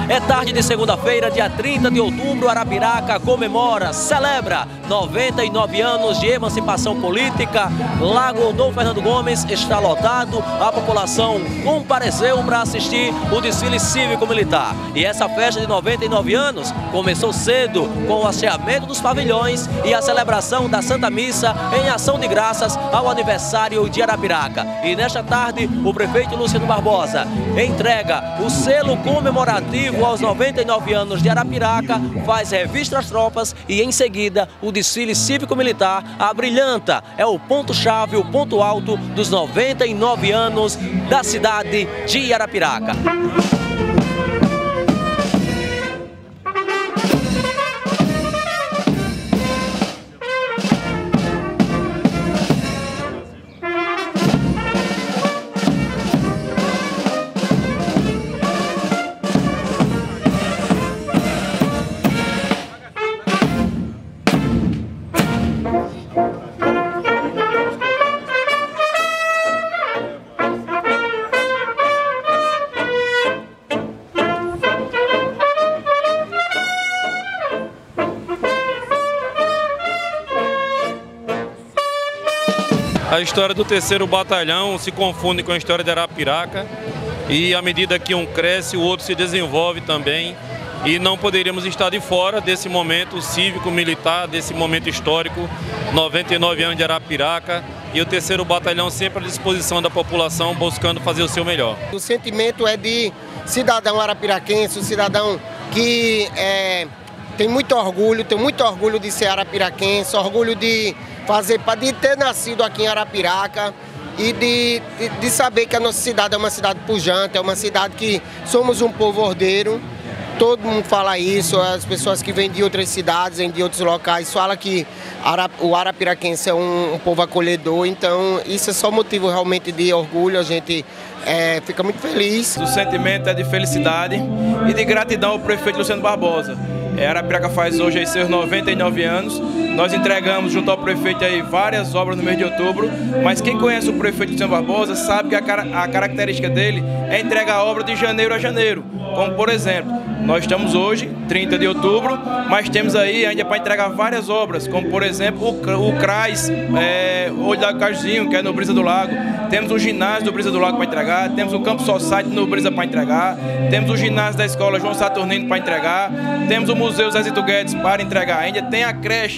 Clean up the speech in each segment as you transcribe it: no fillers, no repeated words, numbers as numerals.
É tarde de segunda-feira, dia 30 de outubro, Arapiraca comemora, celebra 99 anos de emancipação política. Lago Dom Fernando Gomes está lotado, a população compareceu para assistir o desfile cívico-militar. E essa festa de 99 anos começou cedo com o hasteamento dos pavilhões e a celebração da Santa Missa em ação de graças ao aniversário de Arapiraca. E nesta tarde, o prefeito Luciano Barbosa entrega o selo comemorativo aos 99 anos de Arapiraca, faz revista às tropas e em seguida o desfile cívico-militar abrilhanta. É o ponto-chave, o ponto alto dos 99 anos da cidade de Arapiraca. A história do 3º Batalhão se confunde com a história de Arapiraca e à medida que um cresce, o outro se desenvolve também e não poderíamos estar de fora desse momento cívico-militar, desse momento histórico, 99 anos de Arapiraca e o 3º Batalhão sempre à disposição da população buscando fazer o seu melhor. O sentimento é de cidadão arapiraquense, um cidadão que tem muito orgulho de ser arapiraquense, orgulho de ter nascido aqui em Arapiraca e de saber que a nossa cidade é uma cidade pujante, é uma cidade que somos um povo ordeiro. Todo mundo fala isso, as pessoas que vêm de outras cidades, vêm de outros locais, falam que o arapiraquense é um povo acolhedor, então isso é só motivo realmente de orgulho, a gente fica muito feliz. O sentimento é de felicidade e de gratidão ao prefeito Luciano Barbosa. Arapiraca faz hoje aí seus 99 anos, nós entregamos junto ao prefeito aí várias obras no mês de outubro, mas quem conhece o prefeito Luciano Barbosa sabe que a característica dele é entregar a obra de janeiro a janeiro, como por exemplo, nós estamos hoje, 30 de outubro, mas temos aí ainda para entregar várias obras, como por exemplo o CRAS, Olho do Cajuzinho, que é no Brisa do Lago, temos o ginásio do Brisa do Lago para entregar, temos o Campo Society no Brisa para entregar, temos o ginásio da escola João Saturnino para entregar, temos o Museu Zé Zito Guedes para entregar, ainda tem a creche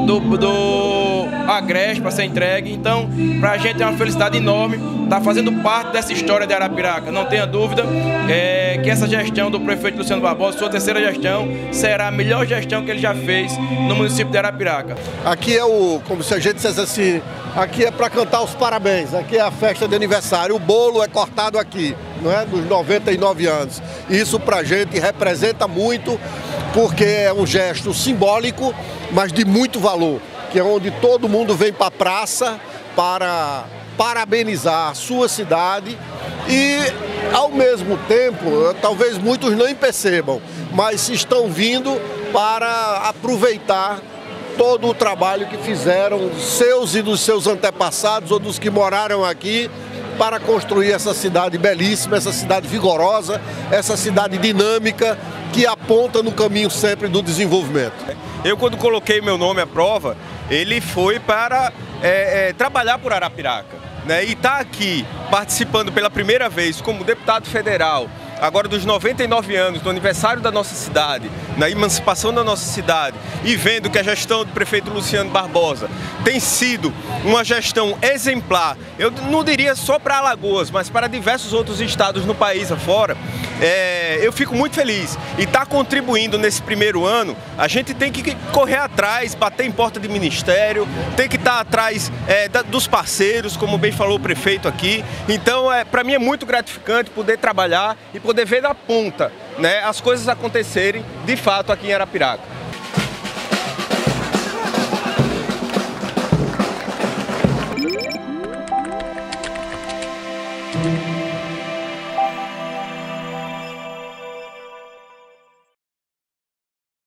do Agreste para ser entregue, então para a gente é uma felicidade enorme estar fazendo parte dessa história de Arapiraca. Não tenha dúvida que essa gestão do prefeito Luciano Barbosa, sua 3ª gestão, será a melhor gestão que ele já fez no município de Arapiraca. Aqui é como se a gente dissesse assim, aqui é para cantar os parabéns, aqui é a festa de aniversário, o bolo é cortado aqui, não é? Dos 99 anos. Isso para a gente representa muito, porque é um gesto simbólico, mas de muito valor, que é onde todo mundo vem para a praça para parabenizar a sua cidade e, ao mesmo tempo, talvez muitos nem percebam, mas estão vindo para aproveitar todo o trabalho que fizeram seus e dos seus antepassados ou dos que moraram aqui para construir essa cidade belíssima, essa cidade vigorosa, essa cidade dinâmica que aponta no caminho sempre do desenvolvimento. Eu, quando coloquei meu nome à prova, ele foi para trabalhar por Arapiraca, né? E estar aqui participando pela primeira vez como deputado federal, agora dos 99 anos, do aniversário da nossa cidade, na emancipação da nossa cidade, e vendo que a gestão do prefeito Luciano Barbosa tem sido uma gestão exemplar, eu não diria só para Alagoas, mas para diversos outros estados no país afora, eu fico muito feliz. E estar contribuindo nesse primeiro ano, a gente tem que correr atrás, bater em porta de ministério, tem que estar atrás dos parceiros, como bem falou o prefeito aqui. Então, para mim é muito gratificante poder trabalhar e poder ver na ponta, né, as coisas acontecerem de fato aqui em Arapiraca.